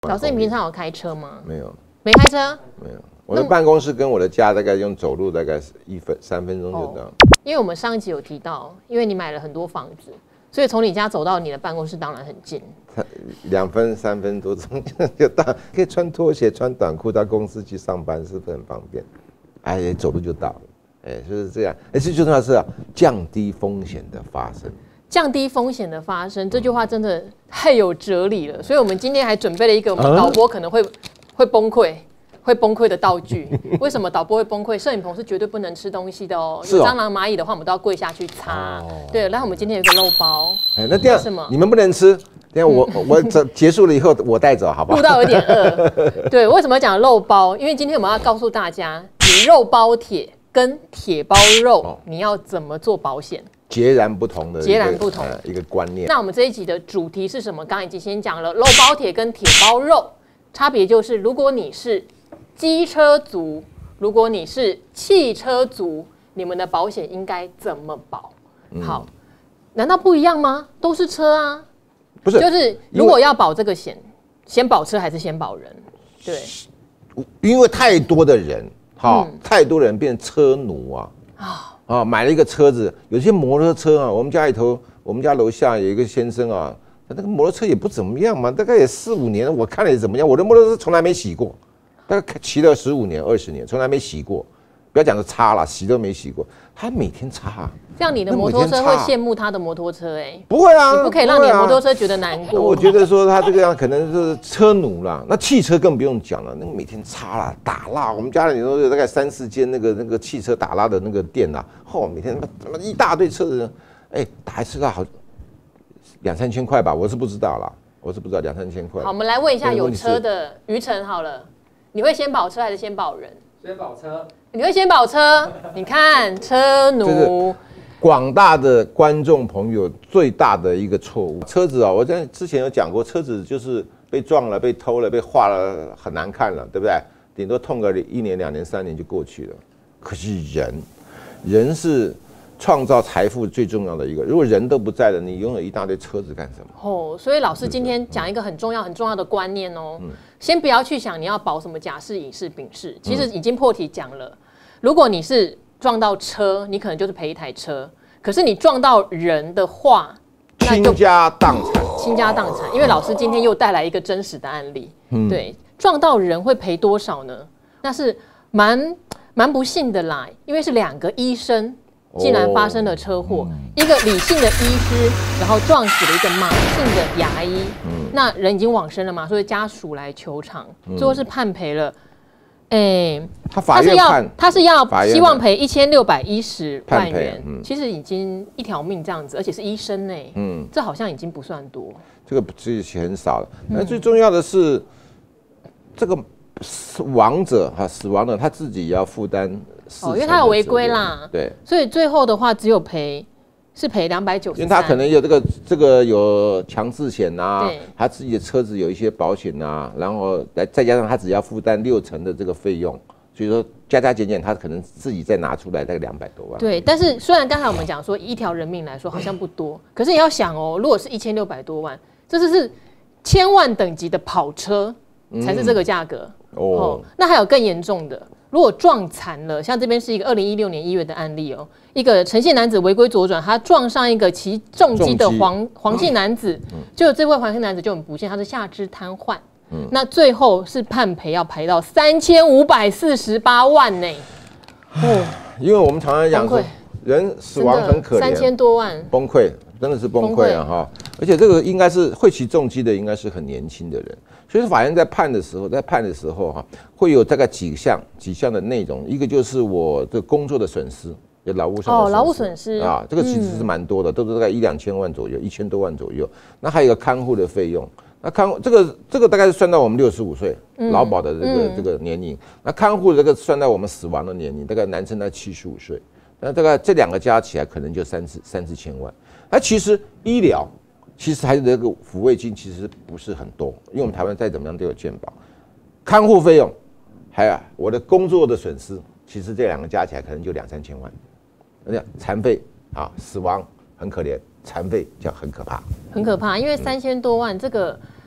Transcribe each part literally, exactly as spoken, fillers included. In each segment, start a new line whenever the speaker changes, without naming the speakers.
老师，你平常有开车吗？
没有，
没开车，
没有。我的办公室跟我的家大概用走路大概一分三分钟就到。
因为我们上一集有提到，因为你买了很多房子，所以从你家走到你的办公室当然很近，
两分三分多钟就到，可以穿拖鞋穿短裤到公司去上班，是不是很方便？哎，走路就到了，哎，就是这样。哎，最重要的是啊，降低风险的发生。
降低风险的发生，这句话真的太有哲理了。所以我们今天还准备了一个我们导播可能会、啊、会崩溃。会崩溃的道具，为什么导播会崩溃？摄影棚是绝对不能吃东西的哦。有蟑螂、蚂蚁的话，我们都要跪下去擦。哦、对，然后我们今天有一个肉包，
哎，那这样什么？你们不能吃。这样我、嗯、我结束了以后，我带走，好不好？
录到有点饿。对，为什么讲肉包？因为今天我们要告诉大家，你肉包铁跟铁包肉，哦、你要怎么做保险？
截然不同的，
截然不同、呃、
一个观念。
那我们这一集的主题是什么？刚刚已经先讲了，肉包铁跟铁包肉差别就是，如果你是机车族，如果你是汽车族，你们的保险应该怎么保？嗯、好，难道不一样吗？都是车啊，
不是？
就是如果要保这个险，先保车还是先保人？对，
因为太多的人，哈、嗯，太多人变车奴啊啊啊！买了一个车子，有些摩托车啊，我们家里头，我们家楼下有一个先生啊，那个摩托车也不怎么样嘛，大概也四五年了，我看了也怎么样，我的摩托车从来没洗过。大概骑了十五年、二十年，从来没洗过。不要讲是擦了，洗都没洗过。他每天擦、啊，
这样你的摩托车会羡慕他的摩托车哎、欸？
不会啊，
你不可以让你的摩托车觉得难过。
啊、我觉得说他这个样可能是车奴啦。那汽车更不用讲了，那个每天擦啦、打蜡。我们家里头有大概三四间那个那个汽车打蜡的那个店啦，哦，每天他妈一大堆车子，哎、欸，打一次蜡好两三千块吧，我是不知道啦。我是不知道两三千块。
好，我们来问一下有车的于晨好了，你会先保车还是先保人？
先保车。
你会先保车？你看车奴。
广大的观众朋友最大的一个错误，车子啊，我在之前有讲过，车子就是被撞了、被偷了、被划了，很难看了，对不对？顶多痛个一年、两年、三年就过去了。可是人，人是创造财富最重要的一个。如果人都不在了，你拥有一大堆车子干什么？
哦，所以老师今天讲一个很重要、很重要的观念哦。嗯、先不要去想你要保什么甲式、乙式、丙式，其实已经破题讲了。如果你是撞到车，你可能就是赔一台车。可是你撞到人的话，
倾家荡产。
倾家荡产，因为老师今天又带来一个真实的案例。嗯、对，撞到人会赔多少呢？那是蛮蛮不幸的啦，因为是两个医生竟然发生了车祸，哦嗯、一个理性的医师，然后撞死了一个马性的牙医。嗯、那人已经往生了嘛，所以家属来求偿，嗯、最后是判赔了。哎、欸，
他法院判，
他是要他是要希望赔一千六百一十万元，
嗯、
其实已经一条命这样子，而且是医生呢、欸，嗯，这好像已经不算多，
这个其实很少了。那、嗯、最重要的是，这个亡者哈，死亡的他自己也要负担四成的责任，哦，
因为他有违规啦，
对，
所以最后的话只有赔。是赔两百九十，
因为他可能有这个这个有强制险呐，他自己的车子有一些保险呐，然后来再加上他只要负担六成的这个费用，所以说加加减减，他可能自己再拿出来大概两百多万。
对，但是虽然刚才我们讲说以一条人命来说好像不多，可是你要想哦，如果是一千六百多万，这就是千万等级的跑车才是这个价格、嗯、哦, 哦。那还有更严重的。如果撞残了，像这边是一个二零一六年一月的案例哦，一个陈姓男子违规左转，他撞上一个骑重机的黄黄姓男子，嗯、就这位黄姓男子就很不幸，他是下肢瘫痪，嗯、那最后是判赔要赔到三千五百四十八万呢。哦，
因为我们常常讲说，人死亡很可怜，
三千多万，
崩溃，真的是崩溃啊哈！而且这个应该是会骑重机的，应该是很年轻的人。所以法院在判的时候，在判的时候哈，会有大概几项几项的内容，一个就是我的工作的损失，有劳务上的损失，
哦，劳务损失
啊，这个其实是蛮多的，嗯、都是大概一两千万左右，一千多万左右。那还有一个看护的费用，那看护这个这个大概是算到我们六十五岁劳保的这个、嗯、这个年龄，那看护这个算到我们死亡的年龄，大概男生在七十五岁，那大概这两个加起来可能就三四三四千万。那其实医疗。其实还是这个抚慰金其实不是很多，因为我们台湾再怎么样都有健保，看护费用，还有我的工作的损失，其实这两个加起来可能就两三千万。那残废啊，死亡很可怜，残废就很可怕，
很可怕，因为三千多万这个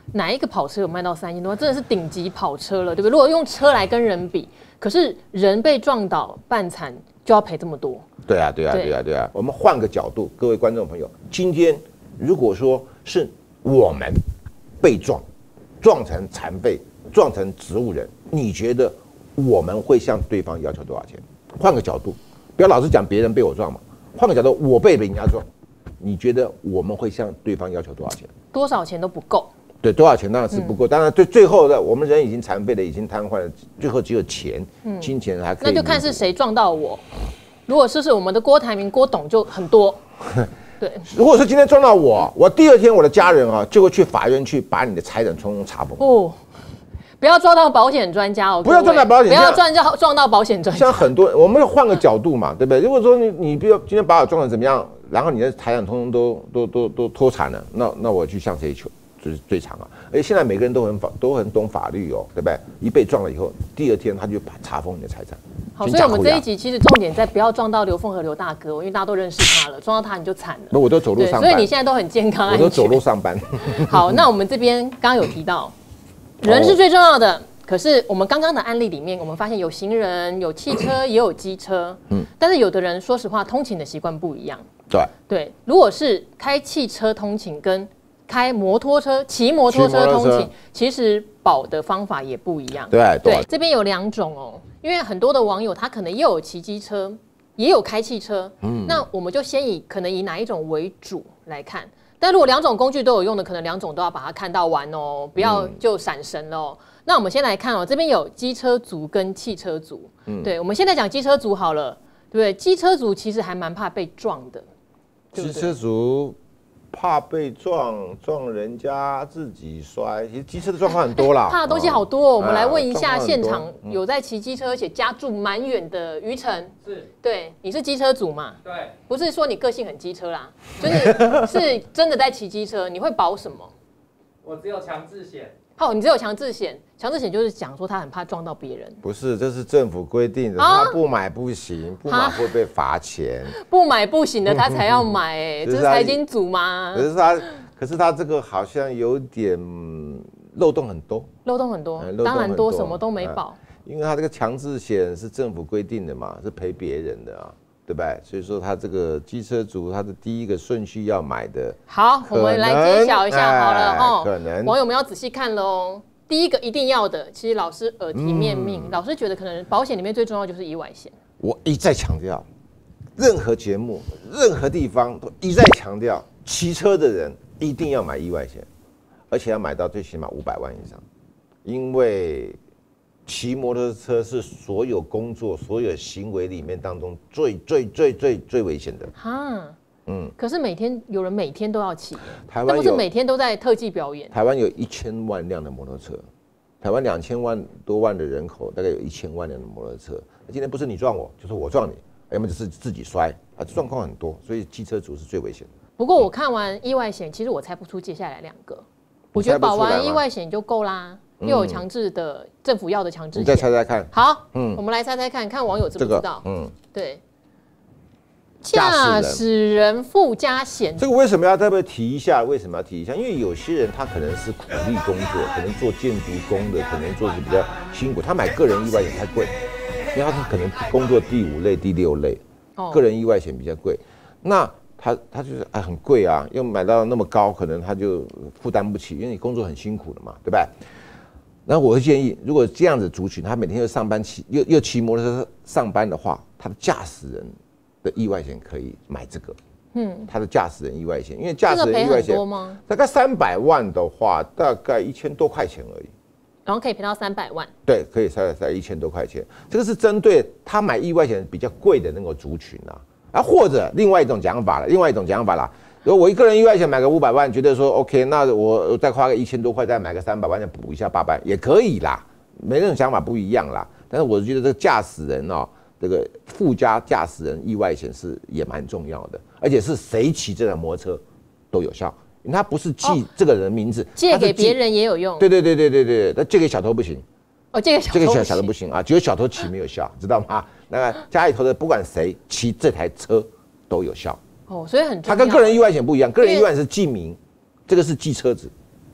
哪一个跑车有卖到三千多万？真的是顶级跑车了，对不对？如果用车来跟人比，可是人被撞倒半残就要赔这么多。
对啊，对啊，对啊，对啊。我们换个角度，各位观众朋友，今天如果说是我们被撞，撞成残废，撞成植物人，你觉得我们会向对方要求多少钱？换个角度，不要老是讲别人被我撞嘛。换个角度，我被人家撞，你觉得我们会向对方要求多少钱？
多少钱都不够。对，
多少钱当然是不够。嗯、当然，对最后的我们人已经残废了，已经瘫痪了，最后只有钱，嗯、金钱还可以。
那就看是谁撞到我。如果是是我们的郭台铭、郭董就很多。对，
如果是今天撞到我，我第二天我的家人啊就会去法院去把你的财产通通查封。哦。
不要撞到保险专家哦！
不要撞到保险，
不要撞到撞到保险专家。
像很多，我们要换个角度嘛，对不对？如果说你你比如今天把我撞成怎么样，然后你的财产通通都都都都脱产了，那那我去向谁求？就是最长啊！而且现在每个人都很法都很懂法律哦，对不对？一被撞了以后，第二天他就把查封你的财产。
好，所以我们这一集其实重点在不要撞到刘凤和刘大哥，因为大家都认识他了，撞到他你就惨了。
那我都走路上班，
所以你现在都很健康，
我都走路上班。
好，那我们这边刚刚有提到，人是最重要的。可是我们刚刚的案例里面，我们发现有行人、有汽车，也有机车。嗯，但是有的人说实话，通勤的习惯不一样。
对
对，如果是开汽车通勤跟开摩托车、骑摩托车通勤，其实保的方法也不一样。
对对，
这边有两种哦，因为很多的网友他可能也有骑机车，也有开汽车。嗯，那我们就先以可能以哪一种为主来看。但如果两种工具都有用的，可能两种都要把它看到完哦，不要就闪神了哦。嗯、那我们先来看哦，这边有机车族跟汽车族。嗯，对，我们现在讲机车族好了，对不对？机车族其实还蛮怕被撞的。
机车族怕被撞，撞人家自己摔。其实机车的状况很多啦，
怕的东西好多、哦。我们来问一下现场有在骑机车而且家住蛮远的于晨，
是，
对，你是机车族嘛？
对，
不是说你个性很机车啦，就是是真的在骑机车，你会保什么？
我只有强制险。
好，你只有强制险，强制险就是讲说他很怕撞到别人。
不是，这是政府规定的，啊、他不买不行，不买会被罚钱。
不买不行的他才要买、欸，哎，这是财经组吗？
可是他，可是他这个好像有点漏洞很多。
漏洞很多，嗯、当然多，什么都没保、
嗯。因为他这个强制险是政府规定的嘛，是赔别人的啊。对不对？所以说他这个机车族，他的第一个顺序要买的。
好，我们来揭晓一下好了哈。
可能
网友们要仔细看喽。第一个一定要的，其实老师耳提面命，嗯、老师觉得可能保险里面最重要就是意外险。
我一再强调，任何节目、任何地方都一再强调，骑车的人一定要买意外险，而且要买到最起码五百万以上，因为。骑摩托车是所有工作、所有行为里面当中最最最最最危险的。哈，
嗯。可是每天有人每天都要骑，台湾不是每天都在特技表演。
台湾有一千万辆的摩托车，台湾两千万多万的人口，大概有一千万辆的摩托车。今天不是你撞我，就是我撞你，要么就是自己摔啊，状况很多，所以机车族是最危险的。
不过我看完意外险，其实我猜不出接下来两个，我觉得保完意外险就够啦。又有强制的、嗯、政府要的强制险，
你再猜猜看。
好，嗯，我们来猜猜看，看网友知不知道？这个、嗯，对，驾驶人附加险，
这个为什么要特别提一下？为什么要提一下？因为有些人他可能是苦力工作，可能做建筑工的，可能做的比较辛苦，他买个人意外险太贵，因为他可能工作第五类、第六类，哦、个人意外险比较贵，那。他他就是哎很贵啊，又买到那么高，可能他就负担不起，因为你工作很辛苦的嘛，对吧？然后我会建议，如果这样子族群，他每天又上班骑又又骑摩托车上班的话，他的驾驶人的意外险可以买这个。嗯，他的驾驶人意外险，因为驾驶人意外险大概三百万的话，大概一千多块钱而已。
然后可以赔到三百万。
对，可以才才一千多块钱。这个是针对他买意外险比较贵的那个族群啊。啊，或者另外一种讲法了，另外一种讲法啦，如果我一个人意外险买个五百万，觉得说 OK， 那我再花个一千多块，再买个三百万，再补一下八百也可以啦，每种想法不一样啦。但是我觉得这个驾驶人哦，这个附加驾驶人意外险是也蛮重要的，而且是谁骑这辆摩托车都有效，因为它不是记这个人名字，哦、
借给别人也有用。
对对对对对对，那借给小偷不行。
哦，这个小
这个小小偷不行啊，只有小偷骑没有效，知道吗？那个家里头的不管谁骑这台车都有效。
哦，所以很重要。
它跟个人意外险不一样，个人意外险是记名，这个是记车子。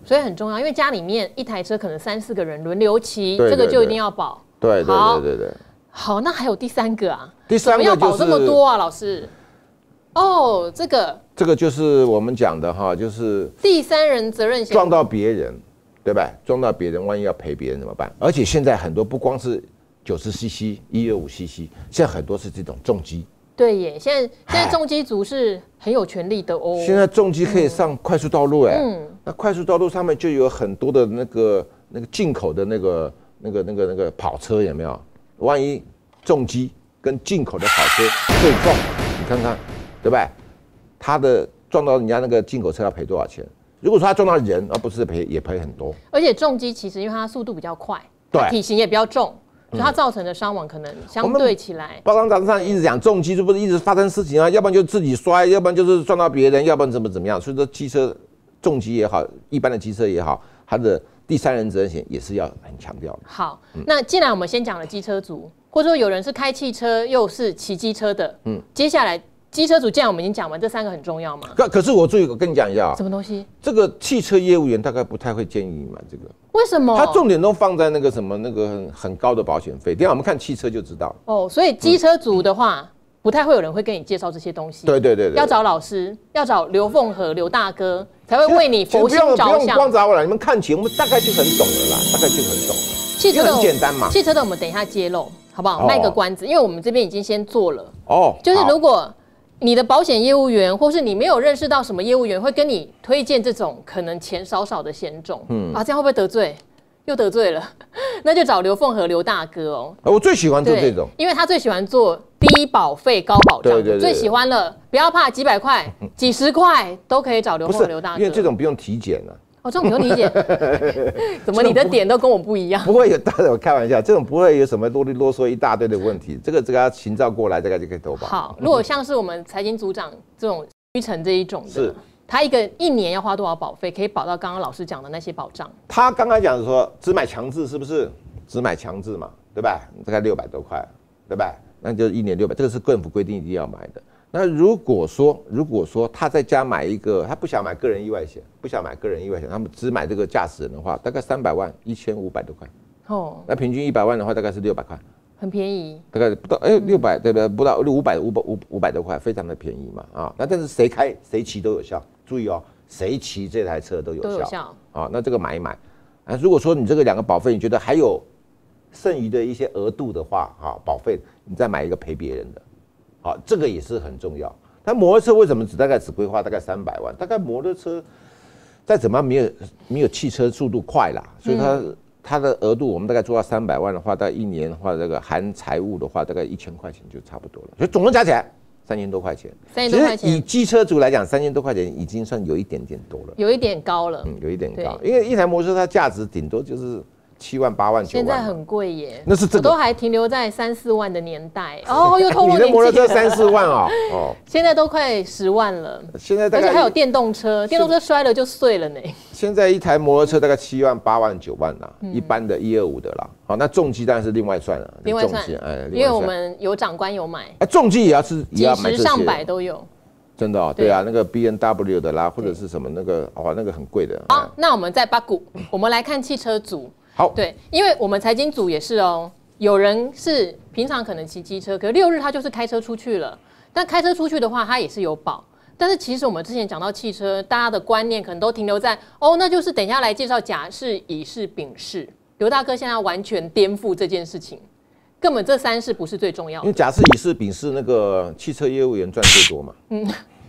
所以很重要，因为家里面一台车可能三四个人轮流骑，
对对对
这个就一定要保。
对对对对对。
好，那还有第三个啊？
第三个、就是、
要保这么多啊，老师？哦，这个
这个就是我们讲的哈，就是
第三人责任险，
撞到别人，对吧？撞到别人，万一要赔别人怎么办？而且现在很多不光是九十 C C、一二五 C C， 现在很多是这种重机。
对耶，现在现在重机族是很有权利的哦。
现在重机可以上快速道路哎，嗯，那快速道路上面就有很多的那个那个进口的那个那个那个那个跑车有没有？万一重机跟进口的跑车对撞，你看看。对不对？他的撞到人家那个进口车要赔多少钱？如果说他撞到人，而不是赔也赔很多。
而且重机其实因为它速度比较快，对，体型也比较重，所以它造成的伤亡可能相对起来。
报章杂志上一直讲重机，是不是一直发生事情啊？要不然就自己摔，要不然就是撞到别人，要不然怎么怎么样？所以说机车重机也好，一般的机车也好，它的第三人责任险也是要很强调的。
好，嗯、那既然我们先讲了机车族，或者说有人是开汽车又是骑机车的，嗯，接下来。机车组既然我们已经讲完，这三个很重要嘛？
可可是我注意，我跟你讲一下啊，
什么东西？这
个汽车业务员大概不太会建议你买这个。
为什么？
他重点都放在那个什么那个很很高的保险费。等一下我们看汽车就知道。
哦，所以机车组的话，嗯、不太会有人会跟你介绍这些东西。
对对 对, 对，
要找老师，要找刘凤和刘大哥才会为你佛心着想。
不用光找我了，你们看节目大概就很懂了啦，大概就很懂了。
汽车的
很简单嘛。
汽车的我们等一下揭露，好不好？卖、哦、个关子，因为我们这边已经先做了。
哦，
就是如果。你的保险业务员，或是你没有认识到什么业务员会跟你推荐这种可能钱少少的险种，嗯啊，这样会不会得罪？又得罪了，那就找刘凤和刘大哥哦。
我最喜欢做这种，
因为他最喜欢做低保费高保障，对对对，最喜欢了。不要怕，几百块、几十块都可以找刘凤和刘大哥，
因为这种不用体检了、啊。
哦，这种不用理解，怎么你的点都跟我不一样？
不会有，当然我开玩笑，这种不会有什么啰里啰嗦一大堆的问题，这个这个要行照过来，大概就可以投保。
好，如果像是我们财经组长这种屈臣这一种的，他一个一年要花多少保费，可以保到刚刚老师讲的那些保障？
他刚才讲说只买强制，是不是？只买强制嘛，对吧？大概六百多块，对吧？那就一年六百，这个是政府规定一定要买的。那如果说，如果说他在家买一个，他不想买个人意外险，不想买个人意外险，他们只买这个驾驶人的话，大概三百万，一千五百多块。哦，那平均一百万的话，大概是六百块，
很便宜。
大概不到哎六百，对不对？不到五百五百五五百多块，非常的便宜嘛啊。那但是谁开谁骑都有效，注意哦，谁骑这台车都有效。都有效啊。那这个买一买啊，如果说你这个两个保费你觉得还有剩余的一些额度的话，哈，保费你再买一个赔别人的。好，这个也是很重要。但摩托车为什么只大概只规划大概三百万？大概摩托车再怎么没有没有汽车速度快啦，所以它、嗯、它的额度我们大概做到三百万的话，大概一年的话，这个含财务的话，大概一千块钱就差不多了。所以总共加起来三千多块钱。
三千多块钱，
以机车族来讲，三千多块钱已经算有一点点多了，
有一点高了。
嗯，有一点高，因为一台摩托车它价值顶多就是七万、八万、九万，
现在很贵耶。
那是这个，
我都还停留在三四万的年代。哦，又透露年纪了。
你的摩托车三四万哦，哦，
现在都快十万了。
现在大概，
而且还有电动车，电动车摔了就碎了呢。
现在一台摩托车大概七万、八万、九万啦，嗯、一般的一二五的啦。好，那重机当然是另外算了，
另外算，哎，因为我们有长官有买。
哎，重机也要是也要买
几十上百都有。
真的哦，对啊，那个 B M W 的啦，或者是什么那个哦，那个很贵的。
好，那我们再八股，我们来看汽车组。
好，
对，因为我们财经组也是哦，有人是平常可能骑机车，可是六日他就是开车出去了。但开车出去的话，他也是有保。但是其实我们之前讲到汽车，大家的观念可能都停留在哦，那就是等一下来介绍甲式、乙式、丙式。刘大哥现在完全颠覆这件事情，根本这三式不是最重要的。
因为甲式、乙式、丙式那个汽车业务员赚最多嘛。嗯。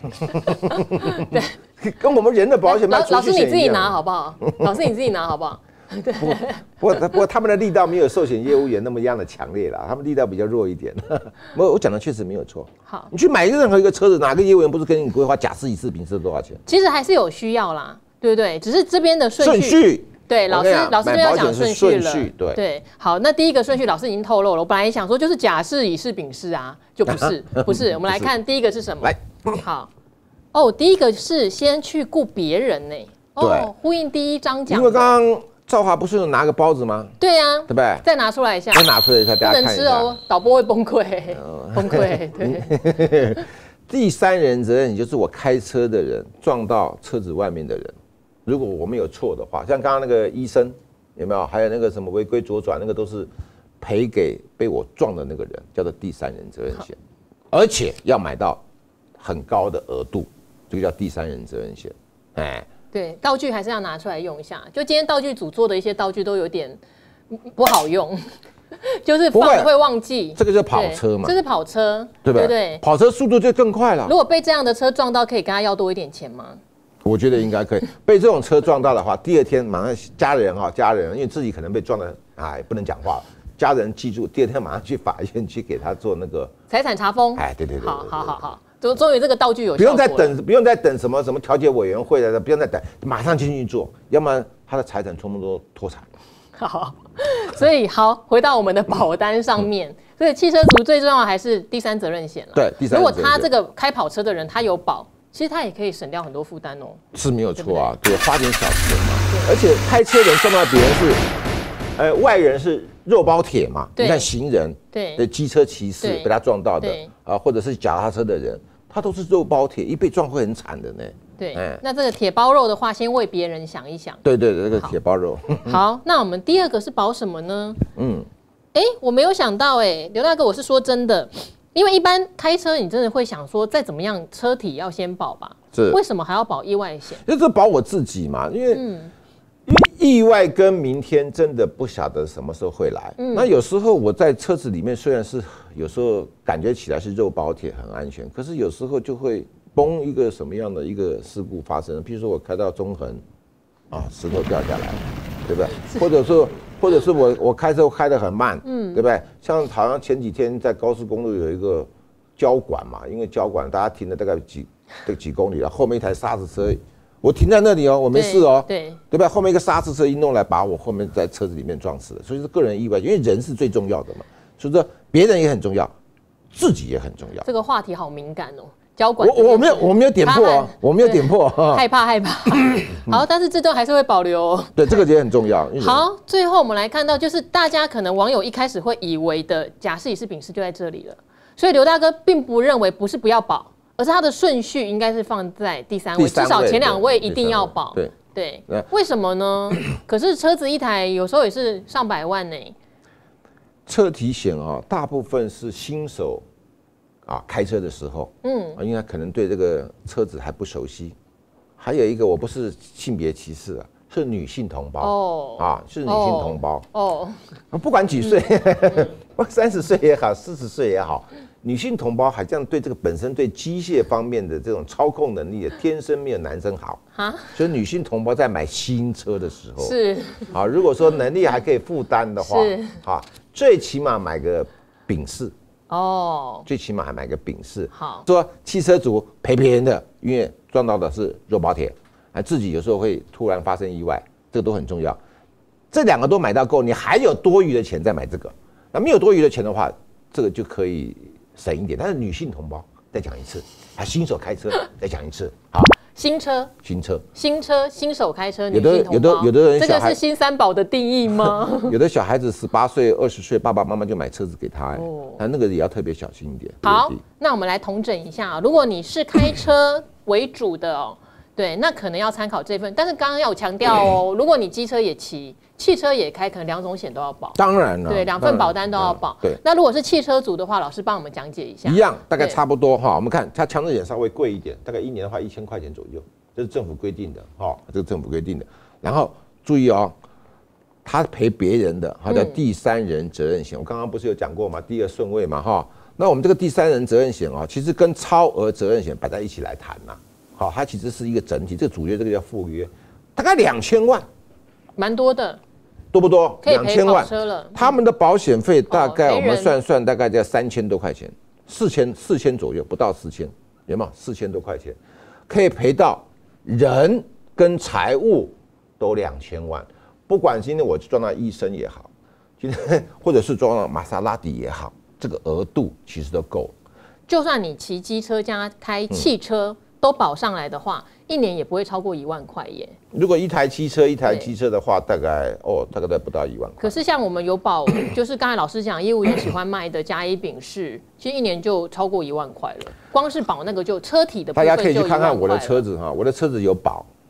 对，跟我们人的保险卖出去
老师你自己拿好不好？老师你自己拿好不好？
不不过不过他们的力道没有寿险业务员那么样的强烈啦，他们力道比较弱一点。我我讲的确实没有错。
好，
你去买任何一个车子，哪个业务员不是跟你规划甲式、乙式、丙式多少钱？
其实还是有需要啦，对不对？只是这边的顺序。顺序对，老师老师这边要讲顺序了。
对
对，好，那第一个顺序老师已经透露了。我本来想说就是甲式、乙式、丙式啊，就不是不是。我们来看第一个是什么？来，好。哦，第一个是先去顾别人呢。哦，呼应第一章讲。
因为刚刚兆华不是有拿个包子吗？
对呀、啊，
对不对？
再拿出来一下。
再拿出来一下，大家看一下。
不能吃哦，导播会崩溃，崩溃。对。
第三人责任，也就是我开车的人撞到车子外面的人， 如果我没有错的话，像刚刚那个医生有没有？还有那个什么违规左转，那个都是赔给被我撞的那个人，叫做第三人责任险，而且要买到很高的额度，这个叫第三人责任险。哎，
对，道具还是要拿出来用一下。就今天道具组做的一些道具都有点不好用。就是放了会忘记，
这个就是跑车嘛，
这是跑车，
对不对？
对，
跑车速度就更快了。
如果被这样的车撞到，可以跟他要多一点钱吗？
我觉得应该可以。被这种车撞到的话，第二天马上家人哈，家人因为自己可能被撞的，哎，不能讲话，家人记住，第二天马上去法院去给他做那个
财产查封。
哎，对对对，
好好好好，终终于这个道具有效，
不用再等，不用再等什么什么调解委员会的，不用再等，马上进去做，要不然他的财产全部都脱产。
好，所以好，回到我们的保单上面，所以汽车族最重要的还是第三责任险了。
对，第三。
如果他这个开跑车的人他有保，其实他也可以省掉很多负担哦。
是没有错啊，对，花点小钱嘛。而且开车人撞到别人是，呃，外人是肉包铁嘛。你看行人，
对，
机车骑士被他撞到的啊，或者是脚踏车的人，他都是肉包铁，一被撞会很惨的呢。
对，嗯、那这个铁包肉的话，先为别人想一想。
对对对，这个铁包肉。
好，那我们第二个是保什么呢？嗯，哎、欸，我没有想到、欸，哎，刘大哥，我是说真的，因为一般开车你真的会想说，再怎么样车体要先保吧？是，为什么还要保意外险？
就是保我自己嘛，因为、嗯、因为意外跟明天真的不晓得什么时候会来。嗯、那有时候我在车子里面虽然是有时候感觉起来是肉包铁很安全，可是有时候就会。崩一个什么样的一个事故发生？譬如说我开到中横，啊，石头掉下来，对不对？或者说，或者是我我开车开得很慢，嗯，对不对？像好像前几天在高速公路有一个交管嘛，因为交管大家停了大概几这几公里了，后面一台砂石车，我停在那里哦，我没事哦，
对，
对吧？后面一个砂石车一弄来把我后面在车子里面撞死了，所以是个人意外，因为人是最重要的嘛，所以说别人也很重要，自己也很重要。
这个话题好敏感哦。交管
我我没有我没有点破哦，我没有点破，
害怕害怕。好，但是这段还是会保留哦。
对，这个也很重要。
好，最后我们来看到，就是大家可能网友一开始会以为的甲式乙式丙式就在这里了，所以刘大哥并不认为不是不要保，而是他的顺序应该是放在第三位，至少前两位一定要保。对对，为什么呢？可是车子一台有时候也是上百万呢。
车体险啊，大部分是新手。啊，开车的时候，嗯，因为他可能对这个车子还不熟悉。还有一个，我不是性别歧视啊，是女性同胞哦，啊，是女性同胞哦，不管几岁，三十岁也好，四十岁也好，女性同胞好像对这个本身对机械方面的这种操控能力，天生没有男生好啊。所以女性同胞在买新车的时候
是
啊，如果说能力还可以负担的话，是啊，最起码买个丙式。哦，最起码还买个丙式。好，说汽车族赔别人的，因为撞到的是肉包铁，还自己有时候会突然发生意外，这个都很重要。这两个都买到够，你还有多余的钱再买这个。那没有多余的钱的话，这个就可以省一点。但是女性同胞再讲一次，还新手开车再讲一次。好，
新车，
新车，
新车，新手开车，女性同胞。有
的有的人，
这个是新三宝的定义吗？
有的小孩子十八岁、二十岁，爸爸妈妈就买车子给他，哎，那那个也要特别小心一点。
好，那我们来统整一下啊，如果你是开车为主的哦，对，那可能要参考这份。但是刚刚要强调哦，如果你机车也骑，汽车也开，可能两种险都要保。
当然了，
对，两份保单都要保。对，那如果是汽车族的话，老师帮我们讲解一下。
一样，大概差不多哈。我们看它强制险稍微贵一点，大概一年的话一千块钱左右。这是政府规定的，哈，这是政府规定的。然后注意哦，他赔别人的，它叫第三人责任险。我刚刚不是有讲过吗？第二顺位嘛，哈。那我们这个第三人责任险啊，其实跟超额责任险摆在一起来谈呐。好，它其实是一个整体，这个主约这个叫附约，大概两千万，
蛮多的，
多不多？
可以赔跑车了。
他们的保险费大概我们算算，大概在三千多块钱，四千四千左右，不到四千，有没有？四千多块钱可以赔到。人跟财物都两千万，不管今天我撞到医生也好，今天或者是撞到玛莎拉蒂也好，这个额度其实都够。
就算你骑机车加开汽车、嗯、都保上来的话，一年也不会超过一万块耶。
如果一台汽车一台机车的话，大概哦，大概在不到一万块。
可是像我们有保，就是刚才老师讲，业务员喜欢卖的甲乙丙式，其实一年就超过一万块了。光是保那个就车体的部分就一万块了，
大家可以去看看我的车子哈，我的车子有保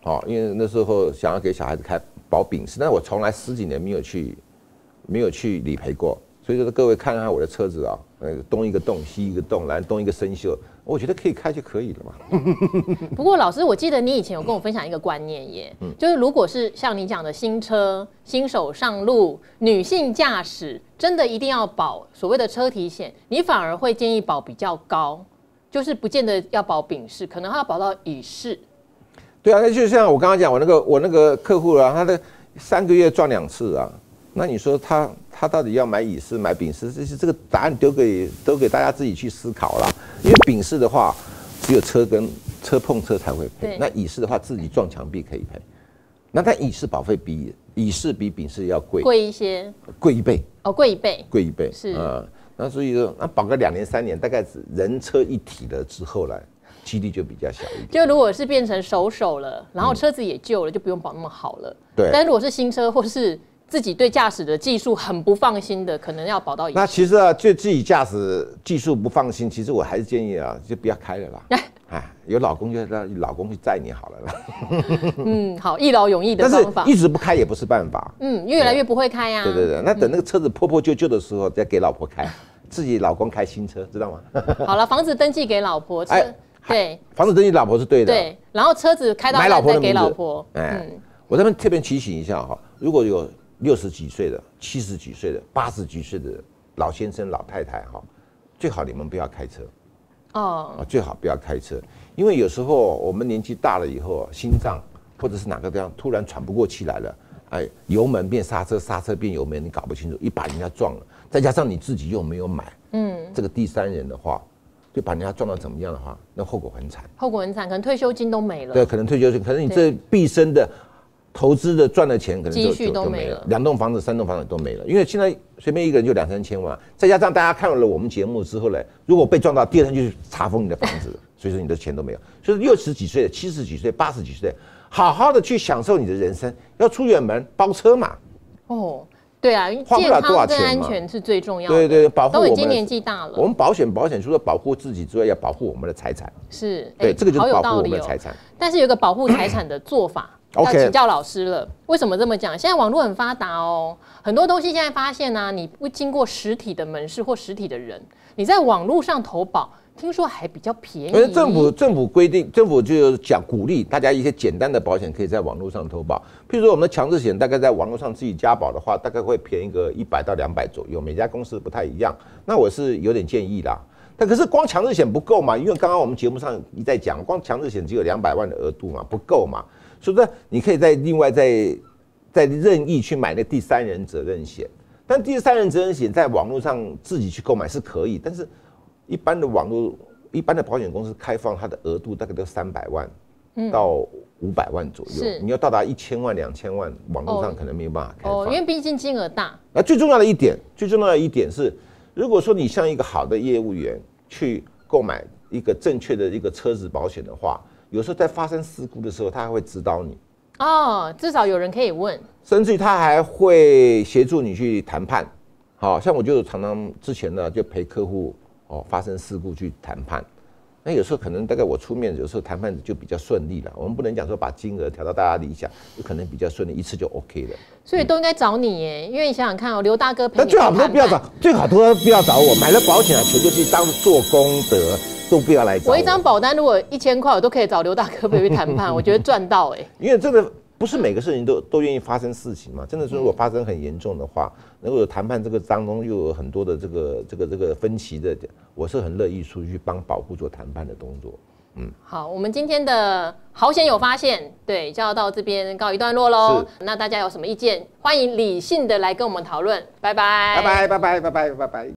好，因为那时候想要给小孩子开保丙式，但是我从来十几年没有去没有去理赔过。所以说各位看看我的车子啊，呃，东一个洞，西一个洞，然后东一个生锈，我觉得可以开就可以了嘛。
不过老师，我记得你以前有跟我分享一个观念耶，嗯、就是如果是像你讲的新车、新手上路、女性驾驶，真的一定要保所谓的车体险，你反而会建议保比较高，就是不见得要保丙式，可能要保到乙式。
对啊，那就像我刚刚讲，我那个我那个客户啊，他的三个月撞两次啊。那你说他他到底要买乙式买丙式？这是这个答案丢给丢给大家自己去思考啦。因为丙式的话，只有车跟车碰车才会赔。那乙式的话，自己撞墙壁可以赔。那但乙式保费比乙式比丙式要贵，
贵一些，
贵一倍。
哦，贵一倍，
贵一倍
是
啊、嗯。那所以说，那保个两年三年，大概是人车一体了之后呢，几率就比较小一点。
就如果是变成手手了，然后车子也旧了，嗯、就不用保那么好了。
对。
但如果是新车或是自己对驾驶的技术很不放心的，可能要保到乙式。
那其实啊，对自己驾驶技术不放心，其实我还是建议啊，就不要开了啦。哎，有老公就让老公去载你好了啦。
嗯，好，一劳永逸的方法。
但是一直不开也不是办法。
嗯，越来越不会开呀、啊。
对对对，那等那个车子破破旧旧的时候，再给老婆开，自己老公开新车，知道吗？
好了，房子登记给老婆，车、哎、对，
房子登记老婆是对的。
对，然后车子开到家再给老婆。
哎，嗯、我这边特别提醒一下哈，如果有六十几岁的、七十几岁的、八十几岁的老先生、老太太哈，最好你们不要开车哦，最好不要开车，因为有时候我们年纪大了以后，心脏或者是哪个地方突然喘不过气来了，哎，油门变刹车，刹车变油门，你搞不清楚，一把人家撞了，再加上你自己又没有买，嗯，这个第三人的话，就把人家撞到怎么样的话，那后果很惨，
后果很惨，可能退休金都没了，
对，可能退休金，可能你这毕生的投资的赚的钱可能
积蓄都没了，
两栋房子、三栋房子都没了。因为现在随便一个人就两三千万，再加上大家看了我们节目之后呢，如果被撞到，第二天就去查封你的房子，所以说你的钱都没有。所以六十几岁、七十几岁、八十几岁，好好的去享受你的人生，要出远门包车嘛。
哦，对啊，健康跟安全是最重要的。
对对，保护我们
都已经年纪大了。
我们保险保险除了保护自己之外，要保护我们的财产。
是，
对，这个就是保护我们的财产。
但是有个保护财产的做法。要请教老师了，为什么这么讲？现在网络很发达哦，很多东西现在发现呢、啊，你不经过实体的门市或实体的人，你在网络上投保，听说还比较便宜。
因为政府政府规定，政府就讲鼓励大家一些简单的保险可以在网络上投保。譬如说我们的强制险，大概在网络上自己加保的话，大概会便宜个一百到两百左右，每家公司不太一样。那我是有点建议啦。但可是光强制险不够嘛，因为刚刚我们节目上一再讲，光强制险只有两百万的额度嘛，不够嘛。所以说，你可以再另外再再任意去买那第三人责任险，但第三人责任险在网络上自己去购买是可以，但是一般的网络一般的保险公司开放它的额度大概都三百万到五百万左右，嗯、你要到达一千万、两千万，网络上可能没有办法开放。
哦，因为毕竟金额大。
那最重要的一点，最重要的一点是，如果说你像一个好的业务员去购买一个正确的一个车子保险的话。有时候在发生事故的时候，他还会指导你
哦，至少有人可以问，
甚至于他还会协助你去谈判。好像我就常常之前呢，就陪客户哦发生事故去谈判。那有时候可能大概我出面，有时候谈判就比较顺利了。我们不能讲说把金额调到大家理想，有可能比较顺利，一次就 OK 了。
所以都应该找你耶，因为你想想看哦，刘大哥陪你。
那最好都不要找，最好都不要找我。买了保险啊，钱就去当做功德。都不要来找我。
我一张保单如果一千块，我都可以找刘大哥陪去谈判，我觉得赚到哎、欸。
因为真的不是每个事情都都愿意发生事情嘛，真的是如果发生很严重的话，如果有谈判这个当中又有很多的这个这个这个分歧的，我是很乐意出去帮保护做谈判的动作。嗯，
好，我们今天的好险有发现，对，就要到这边告一段落喽。那大家有什么意见，欢迎理性的来跟我们讨论。拜拜，
拜拜，拜拜，拜拜，拜拜。